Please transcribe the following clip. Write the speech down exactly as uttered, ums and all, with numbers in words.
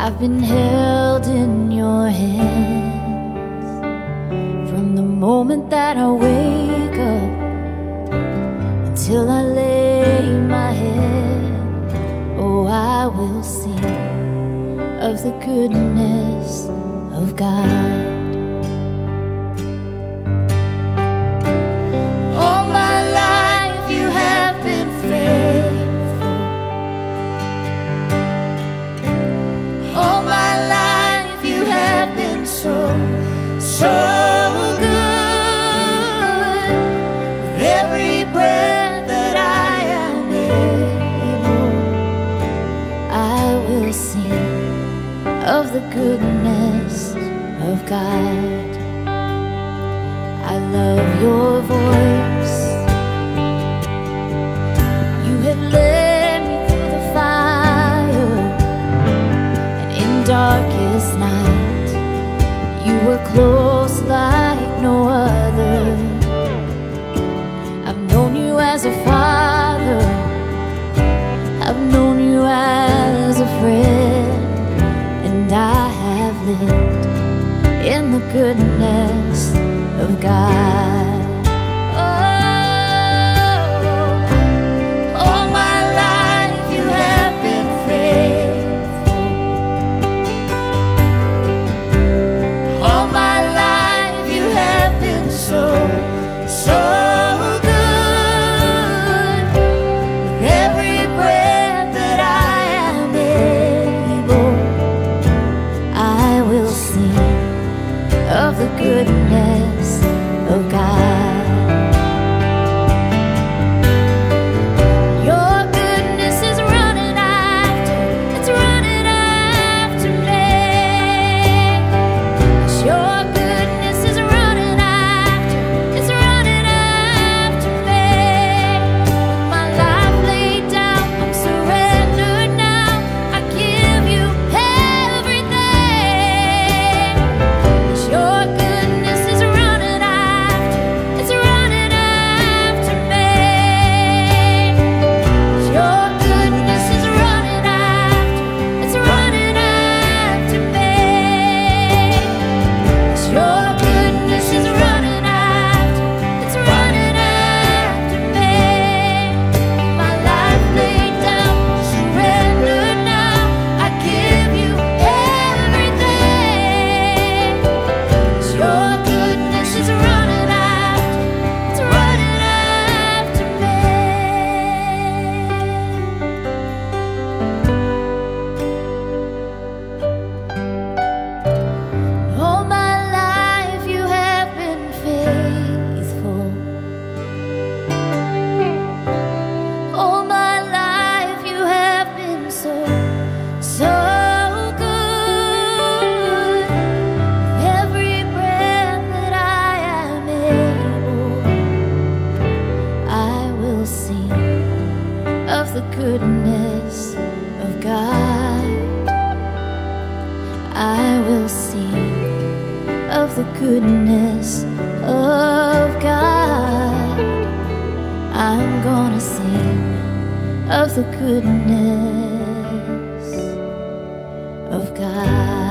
I've been held in your hands from the moment that I wake up until I lay my head. Oh, I will sing of the goodness of God. All my life you have been faithful. All my life you have been so, so good. With every breath that I am able, I will sing of the goodness of God. I love your voice. You have led me through the fire, and in darkest night you were close like no other. I've known you as a father, I've known you as a friend, and I have lived in the goodness of God. Oh, all my life you have been faithful. All my life you have been so, so good. With every breath that I am able, I will sing of the goodness of God. Your goodness is running after, it's running after me. Your goodness is running after, it's running after me. With my life laid down, I'm surrendered now. I give you everything. Your goodness is running after, it's running after me. Your goodness is running after, it's running after me. Your goodness is running after, it's running after me. My life laid down, surrendered now. I give you everything. Your goodness is running after, it's running after me. All my life you have been faithful. All my life you have been so, so good. With every breath that I am able, I will sing of the goodness of God. I will sing of the goodness of God. I'm gonna sing of the goodness of God.